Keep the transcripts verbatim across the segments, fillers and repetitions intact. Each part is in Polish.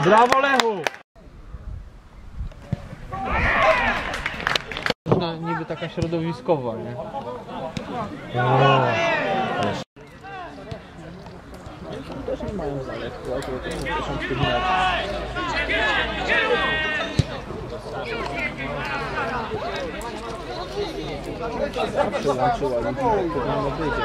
Brawo, Lechu! No, niby taka środowiskowa, nie? O. Też nie mają zalet, to akurat też są przygnać. Przełączyła ludzi, to nie wyjdzie.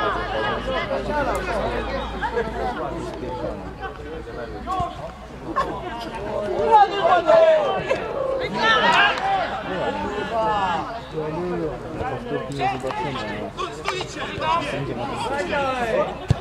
Powtórki nie zobaczymy. Sędzia ma to.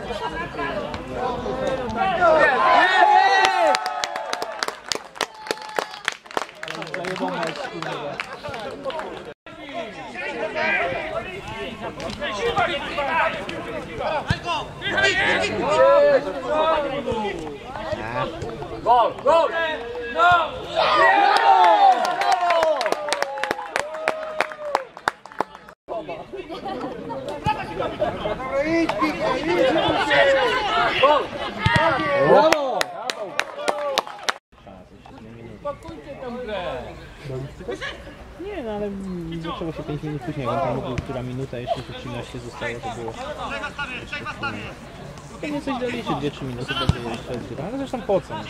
Gol, gol! No! Brawo! Spokójcie tą grę! Nie, no ale zaczęło się pięć minut później, jak on tam mówił, która minuta jeszcze tu trzynaście zostało, to było... Pewnie coś daliście, dwie trzy minuty będzie jeszcze odgrywa, ale zresztą po co?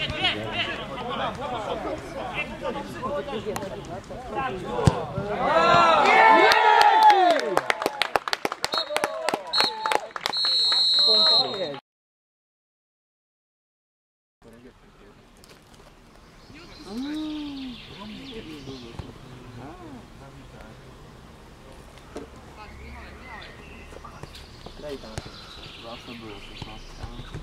Zawsze było szesnaście.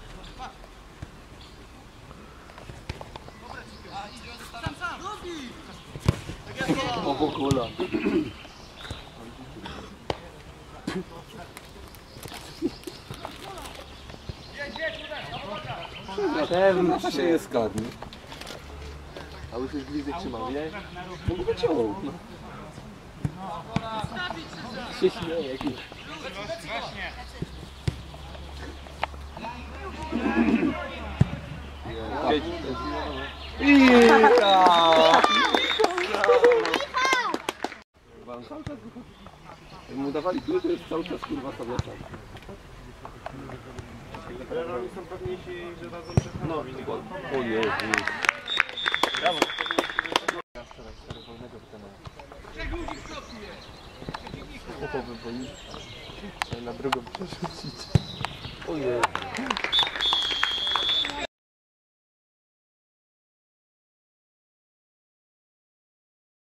O w ogóle. Pewnie się jest skadny. A już już bliżej trzymał, nie? No bo wyciął. No. Się śmieje jakiś. Jak mu dawali piłkę, to jest cały czas kurwa tableta. Oni są pewniejsi, że dadzą przechanowi. O Jezu. Brawo. O, wy boi. Trzeba na drugą przerzucić. O Jezu.